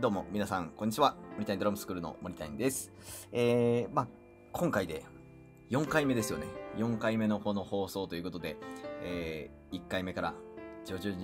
どうも皆さんこんにちは。森谷ドラムスクールの森谷です。今回で4回目ですよね。4回目のこの放送ということで、1回目から徐々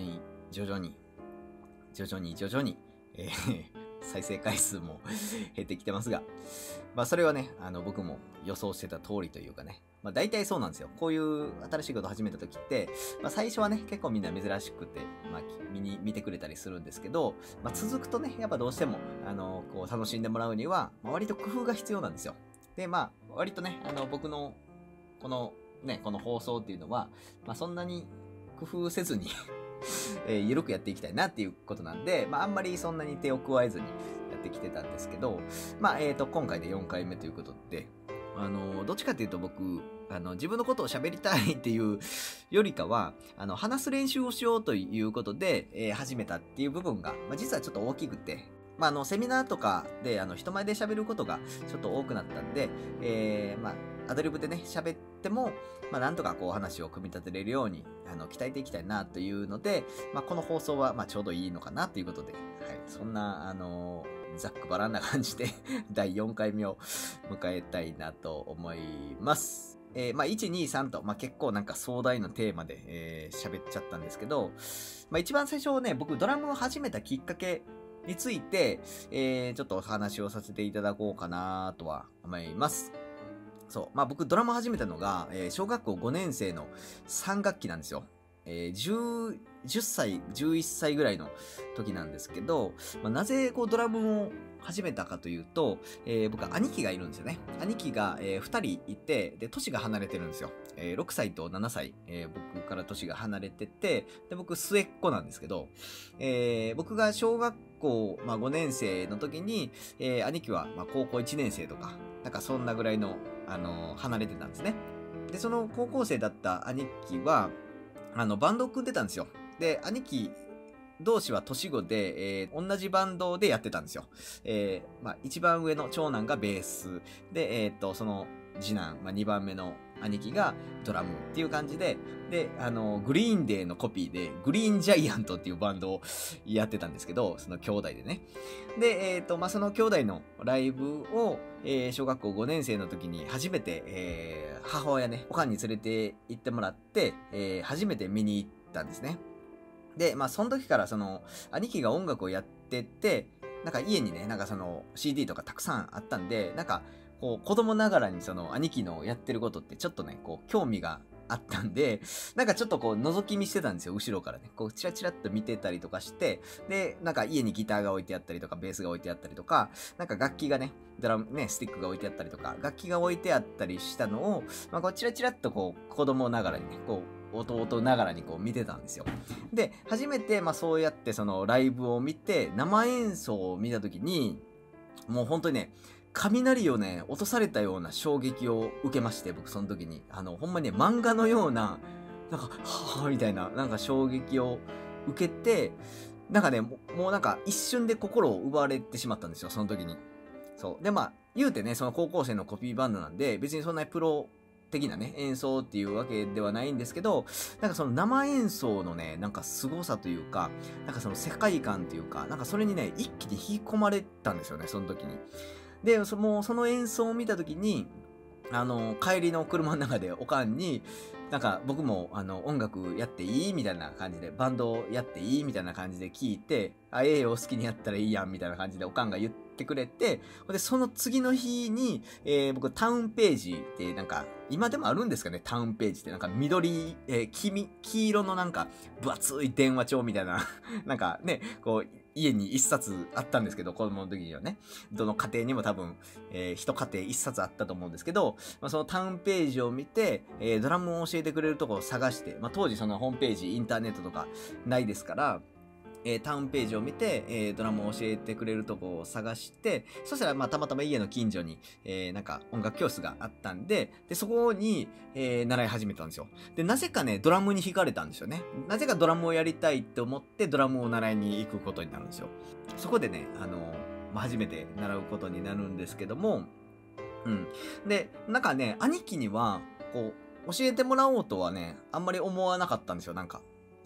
に、再生回数も減ってきてますが、それはね、僕も予想してた通りというかね、大体そうなんですよ。こういう新しいことを始めた時って、最初はね、結構みんな珍しくて、見てくれたりするんですけど、続くとね、やっぱどうしても、こう楽しんでもらうには、割と工夫が必要なんですよ。で、割とね、僕の、この放送っていうのは、そんなに工夫せずに緩くやっていきたいなっていうことなんで、あんまりそんなに手を加えずにやってきてたんですけど、今回で4回目ということで、どっちかっていうと僕、自分のことを喋りたいっていうよりかは、話す練習をしようということで、始めたっていう部分が、実はちょっと大きくて、セミナーとかで、人前で喋ることがちょっと多くなったんで、アドリブでね、喋っても、なんとかこう話を組み立てれるように、鍛えていきたいなというので、この放送は、ちょうどいいのかなということで、はい、そんな、ざっくばらんな感じで第4回目を迎えたいなと思います。1、2、3と、結構なんか壮大なテーマで喋っちゃったんですけど、一番最初ね、僕ドラムを始めたきっかけについて、ちょっとお話をさせていただこうかなとは思います。そう、僕ドラムを始めたのが、小学校5年生の3学期なんですよ。10歳、11歳ぐらいの時なんですけど、なぜこうドラムを始めたかというと、僕は兄貴がいるんですよね。兄貴が、2人いて、で、年が離れてるんですよ。6歳と7歳、僕から年が離れてて、で、僕末っ子なんですけど、僕が小学校、5年生の時に、兄貴は、高校1年生とか、なんかそんなぐらいの、離れてたんですね。で、その高校生だった兄貴は、バンドを組んでたんですよ。で、兄貴同士は年子で、同じバンドでやってたんですよ。一番上の長男がベースで、その次男、2番目の兄貴がドラムっていう感じで、で、グリーンデーのコピーで、グリーンジャイアントっていうバンドをやってたんですけど、その兄弟でね。で、その兄弟のライブを、小学校5年生の時に初めて、母親ね、おかんに連れて行ってもらって、初めて見に行ったんですね。で、その時からその、兄貴が音楽をやってて、なんか家にね、なんかその CD とかたくさんあったんで、なんか、こう、子供ながらにその兄貴のやってることってちょっとね、こう、興味があったんで、なんかちょっとこう、覗き見してたんですよ、後ろからね。こう、チラチラっと見てたりとかして、で、なんか家にギターが置いてあったりとか、ベースが置いてあったりとか、なんか楽器がね、ドラムね、スティックが置いてあったりとか、楽器が置いてあったりしたのを、こう、チラチラっとこう、子供ながらにね、こう、弟ながらにこう見てたんですよ。で、初めて、そうやってそのライブを見て、生演奏を見たときに、もう本当にね、雷をね、落とされたような衝撃を受けまして、僕その時に。ほんまにね、漫画のような、なんか、はぁみたいな、なんか衝撃を受けて、なんかね、もうなんか一瞬で心を奪われてしまったんですよ、その時に。そう。で、言うてね、その高校生のコピーバンドなんで、別にそんなにプロ的なね、演奏っていうわけではないんですけど、なんかその生演奏のね、なんか凄さというか、なんかその世界観というか、なんかそれにね、一気に引き込まれたんですよね、その時に。で、もうその演奏を見た時に、帰りの車の中でおかんに、なんか僕も音楽やっていいみたいな感じで、バンドやっていいみたいな感じで聞いて、ええよ、好きにやったらいいやんみたいな感じでおかんが言ってくれて、で、その次の日に、僕タウンページってなんか、今でもあるんですかね、タウンページってなんか緑、黄色のなんか分厚い電話帳みたいな、なんかね、こう、家に一冊あったんですけど、子供の時にはね。どの家庭にも多分、一家庭一冊あったと思うんですけど、そのタウンページを見て、ドラムを教えてくれるところを探して、当時そのホームページ、インターネットとかないですから、タウンページを見て、ドラムを教えてくれるとこを探して、そしたらたまたま家の近所に、なんか音楽教室があったんで、そこに、習い始めたんですよ。で、なぜかね、ドラムに惹かれたんですよね。なぜかドラムをやりたいって思ってドラムを習いに行くことになるんですよ。そこでね、初めて習うことになるんですけども、で、なんかね、兄貴には、こう、教えてもらおうとはね、あんまり思わなかったんですよ、なんか。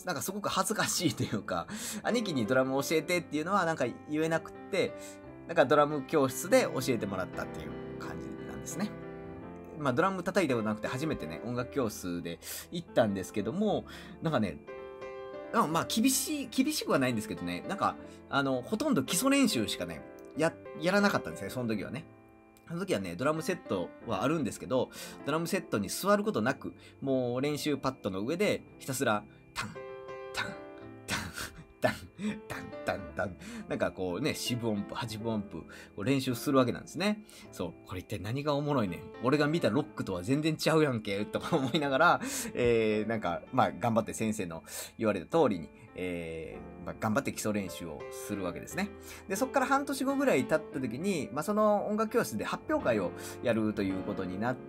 なんかすごく恥ずかしいというか、兄貴にドラム教えてっていうのはなんか言えなくって、なんかドラム教室で教えてもらったっていう感じなんですね。まあドラム叩いたことなくて初めてね、音楽教室で行ったんですけども、なんかね、まあ厳しくはないんですけどね、なんか、ほとんど基礎練習しかね、やらなかったんですね、その時はね。その時はね、ドラムセットはあるんですけど、ドラムセットに座ることなく、もう練習パッドの上でひたすら、タン、タン、タン、タン、タン、タン、タン、なんかこうね、四分音符、八分音符、こう練習するわけなんですね。そう、これ一体何がおもろいねん。俺が見たロックとは全然ちゃうやんけ、とか思いながら、なんか、まあ、頑張って先生の言われた通りに、頑張って基礎練習をするわけですね。で、そこから半年後ぐらい経った時に、まあ、その音楽教室で発表会をやるということになって、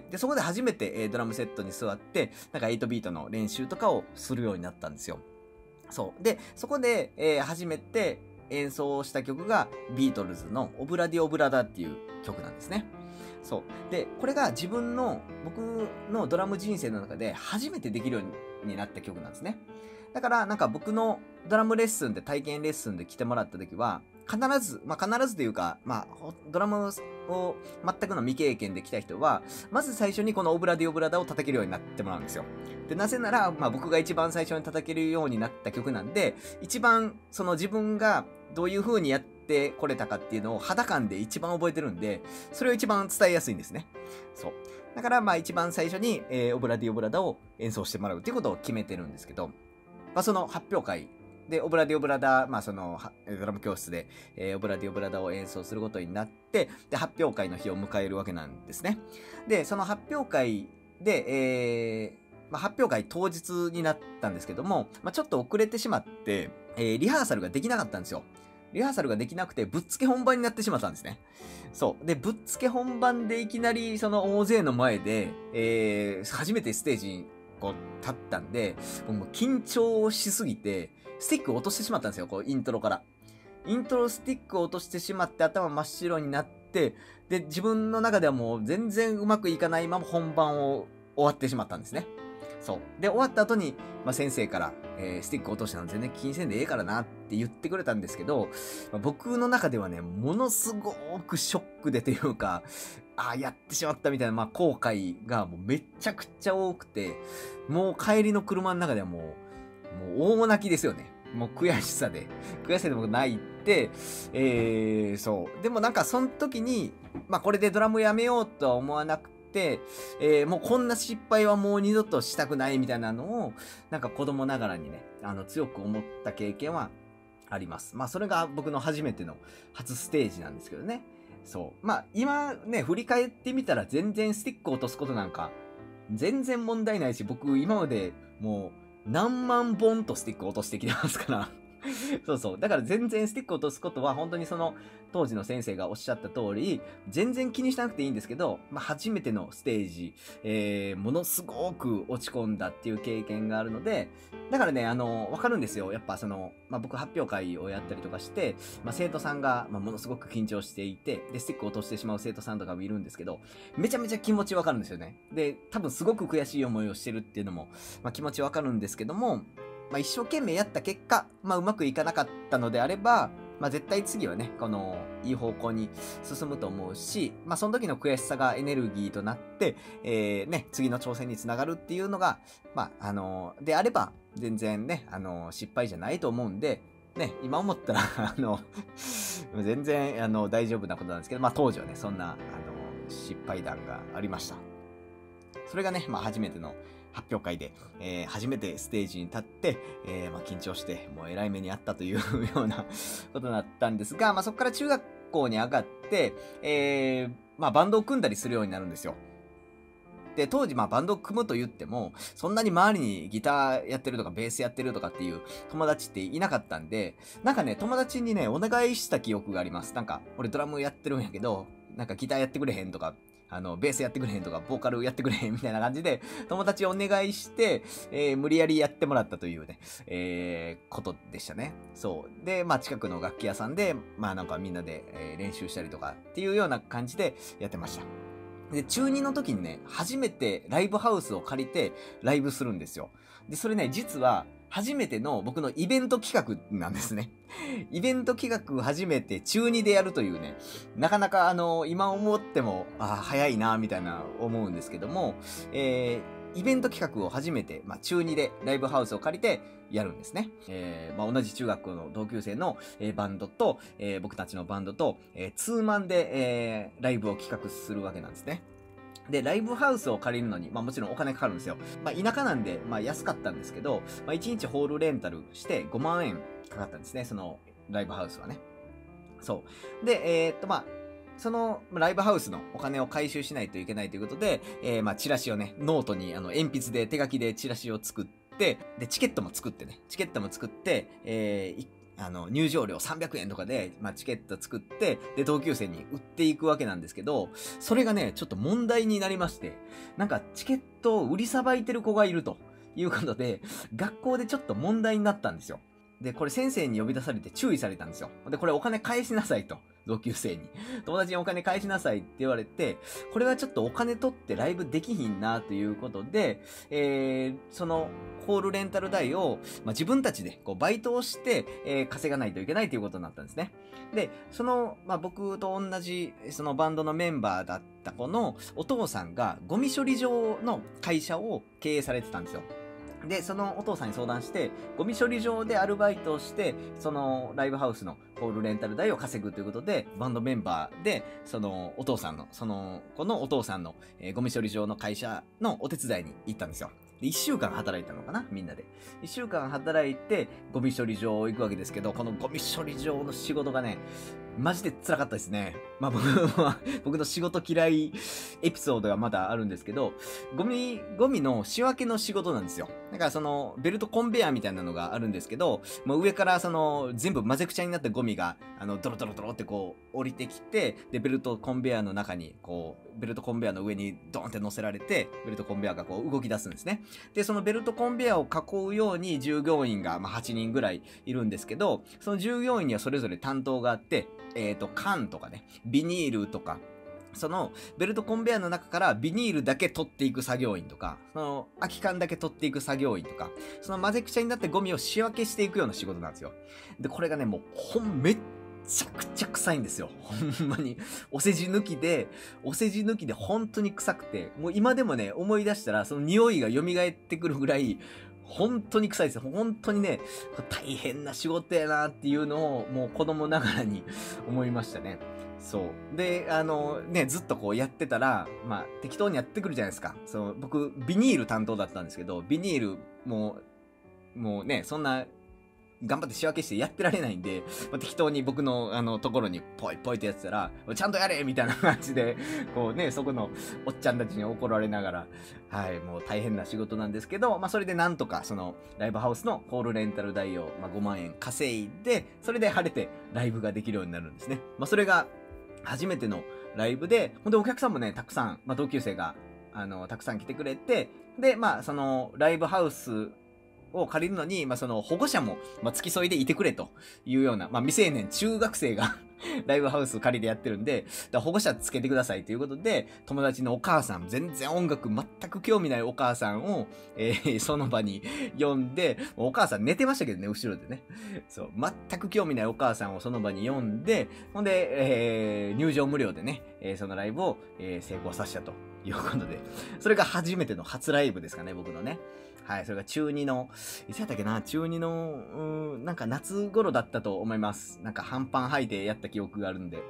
で、そこで初めて、ドラムセットに座って、なんか8ビートの練習とかをするようになったんですよ。そう。で、そこで、初めて演奏した曲がビートルズのオブラディオブラダっていう曲なんですね。そう。で、これが僕のドラム人生の中で初めてできるようになった曲なんですね。だから、なんか僕のドラムレッスンで体験レッスンで来てもらった時は、必ずというか、まあ、ドラムを全くの未経験で来た人は、まず最初にこのオブラディオブラダを叩けるようになってもらうんですよ。で、なぜなら、まあ僕が一番最初に叩けるようになった曲なんで、一番その自分がどういう風にやってこれたかっていうのを肌感で一番覚えてるんで、それを一番伝えやすいんですね。そう。だからまあ一番最初に、オブラディオブラダを演奏してもらうっていうことを決めてるんですけど、まあその発表会で、オブラディオブラダ、まあその、ドラム教室で、オブラディオブラダを演奏することになって、で、発表会の日を迎えるわけなんですね。で、その発表会で、まあ、発表会当日になったんですけども、まあ、ちょっと遅れてしまって、リハーサルができなかったんですよ。リハーサルができなくて、ぶっつけ本番になってしまったんですね。そう。で、ぶっつけ本番でいきなり、その大勢の前で、初めてステージにこう立ったんで、もう緊張しすぎて、スティックを落としてしまったんですよ、こう、イントロから。イントロスティックを落としてしまって頭真っ白になって、で、自分の中ではもう全然うまくいかないまま本番を終わってしまったんですね。そう。で、終わった後に、まあ、先生から、スティック落としたの全然気にせんでええからなって言ってくれたんですけど、まあ、僕の中ではね、ものすごくショックでというか、やってしまったみたいな、まあ、後悔がもうめちゃくちゃ多くて、もう帰りの車の中ではもう大泣きですよね。もう悔しさで僕泣いて、そう。でもなんかその時に、まあこれでドラムやめようとは思わなくて、もうこんな失敗はもう二度としたくないみたいなのを、なんか子供ながらにね、強く思った経験はあります。まあそれが僕の初めての初ステージなんですけどね。そう。まあ今ね、振り返ってみたら全然スティックを落とすことなんか、全然問題ないし、僕今までもう、何万本とスティック落としてきてますからそうそう。だから全然スティック落とすことは本当にその当時の先生がおっしゃった通り、全然気にしなくていいんですけど、まあ初めてのステージ、ものすごく落ち込んだっていう経験があるので、だからね、わかるんですよ。やっぱその、まあ僕発表会をやったりとかして、まあ生徒さんが、まあものすごく緊張していて、で、スティックを落としてしまう生徒さんとかもいるんですけど、めちゃめちゃ気持ちわかるんですよね。で、多分すごく悔しい思いをしてるっていうのも、まあ気持ちわかるんですけども、まあ、一生懸命やった結果、まあ、うまくいかなかったのであれば、まあ、絶対次はね、いい方向に進むと思うし、まあ、その時の悔しさがエネルギーとなって、ね、次の挑戦につながるっていうのが、まあ、であれば、全然ね、失敗じゃないと思うんで、ね、今思ったら全然、大丈夫なことなんですけど、まあ、当時はね、そんな、失敗談がありました。それがね、まあ、初めての発表会で、初めてステージに立って、まあ、緊張して、もう偉い目にあったというようなことだったんですが、まあ、そこから中学校に上がって、まあ、バンドを組んだりするようになるんですよ。で、当時、まあ、バンドを組むと言っても、そんなに周りにギターやってるとか、ベースやってるとかっていう友達っていなかったんで、なんかね、友達にね、お願いした記憶があります。なんか、俺ドラムやってるんやけど、なんかギターやってくれへんとか、ベースやってくれへんとか、ボーカルやってくれへんみたいな感じで、友達お願いして、無理やりやってもらったというね、ことでしたね。そう。で、まあ、近くの楽器屋さんで、まあ、なんかみんなで、練習したりとかっていうような感じでやってました。で、中2の時にね、初めてライブハウスを借りてライブするんですよ。で、それね、実は、 初めての僕のイベント企画なんですね。イベント企画初めて中2でやるというね、なかなか今思っても、早いな、みたいな思うんですけども、イベント企画を初めて、中2でライブハウスを借りてやるんですね。同じ中学校の同級生の、バンドと、僕たちのバンドと、ツーマンで、ライブを企画するわけなんですね。で、ライブハウスを借りるのに、もちろんお金かかるんですよ。田舎なんで、安かったんですけど、1日ホールレンタルして5万円かかったんですね、そのライブハウスはね。そう。で、そのライブハウスのお金を回収しないといけないということで、チラシをね、ノートに鉛筆で手書きでチラシを作って、で、チケットも作って、入場料300円とかで、チケット作って、で、同級生に売っていくわけなんですけど、それがね、ちょっと問題になりまして、なんかチケットを売りさばいてる子がいるということで、学校でちょっと問題になったんですよ。で、これ先生に呼び出されて注意されたんですよ。で、これお金返しなさいと。同級生に。友達にお金返しなさいって言われて、これはちょっとお金取ってライブできひんなということで、そのホールレンタル代を、自分たちでこうバイトをして、稼がないといけないということになったんですね。で、その、僕と同じそのバンドのメンバーだった子のお父さんがゴミ処理場の会社を経営されてたんですよ。で、そのお父さんに相談して、ゴミ処理場でアルバイトをして、そのライブハウスのホールレンタル代を稼ぐということで、バンドメンバーで、そのお父さんの、その子のお父さんの、ゴミ処理場の会社のお手伝いに行ったんですよ。で、1週間働いたのかなみんなで。1週間働いて、ゴミ処理場行くわけですけど、このゴミ処理場の仕事がね、マジで辛かったですね。僕の仕事嫌いエピソードがまだあるんですけど、ゴミの仕分けの仕事なんですよ。だからその、ベルトコンベヤーみたいなのがあるんですけど、もう上からその、全部混ぜくちゃになったゴミが、ドロドロドロってこう、降りてきて、で、ベルトコンベヤーの中に、こう、ベルトコンベヤーの上にドーンって乗せられて、ベルトコンベヤーがこう、動き出すんですね。で、そのベルトコンベヤーを囲うように従業員が、8人ぐらいいるんですけど、その従業員にはそれぞれ担当があって、缶とかね、ビニールとか、そのベルトコンベヤーの中からビニールだけ取っていく作業員とか、その空き缶だけ取っていく作業員とか、その混ぜくちゃになってゴミを仕分けしていくような仕事なんですよ。で、これがね、もうめっちゃくちゃ臭いんですよ。ほんまに。お世辞抜きで本当に臭くて、もう今でもね、思い出したらその匂いが蘇ってくるぐらい、本当に臭いですよ。本当にね、大変な仕事やなっていうのを、もう子供ながらに思いましたね。そう。で、ずっとこうやってたら、適当にやってくるじゃないですか。僕、ビニール担当だったんですけど、ビニール、もうね、そんな、頑張って仕分けしてやってられないんで、適当に僕のところにポイポイってやってたら、ちゃんとやれみたいな感じで、こうね、そこのおっちゃんたちに怒られながら、はい、もう大変な仕事なんですけど、それでなんとか、その、ライブハウスのホールレンタル代を、5万円稼いで、それで晴れてライブができるようになるんですね。それが、初めてのライブで、ほんでお客さんもね、たくさん、同級生が、たくさん来てくれて、で、その、ライブハウスを借りるのに、その保護者も、付き添いでいてくれというような、未成年中学生がライブハウス借りてやってるんで、保護者つけてくださいということで、友達のお母さん、全然音楽全く興味ないお母さんを、その場に呼んで、お母さん寝てましたけどね、後ろでね。そう、全く興味ないお母さんをその場に呼んで、ほんで、入場無料でね、そのライブを、成功させたということで、それが初めての初ライブですかね、僕のね。はい、それが中2の、いつやったっけな、中2の、なんか夏頃だったと思います。なんか半パン履いてやった記憶があるんで。はい。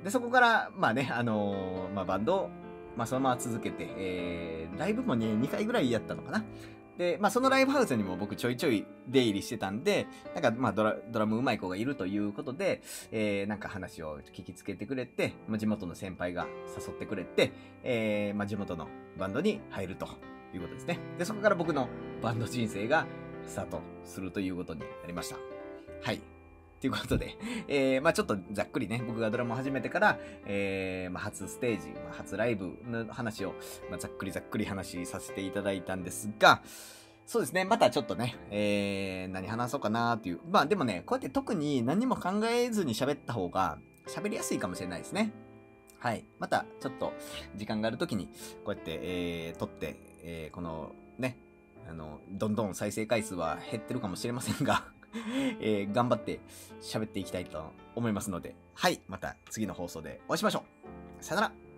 で、そこから、バンド、そのまま続けて、ライブもね、2回ぐらいやったのかな。で、そのライブハウスにも僕ちょいちょい出入りしてたんで、なんかドラム上手い子がいるということで、なんか話を聞きつけてくれて、地元の先輩が誘ってくれて、地元のバンドに入るということですね。で、そこから僕のバンド人生がスタートするということになりました。はい。ということで、ちょっとざっくりね、僕がドラムを始めてから、初ステージ、初ライブの話を、ざっくり話させていただいたんですが、そうですね、またちょっとね、何話そうかなっていう。でもね、こうやって特に何も考えずに喋った方が、喋りやすいかもしれないですね。はい。また、ちょっと、時間があるときに、こうやって、撮って、この、ね、 どんどん再生回数は減ってるかもしれませんが、頑張って喋っていきたいと思いますので、はい、また次の放送でお会いしましょう。さよなら。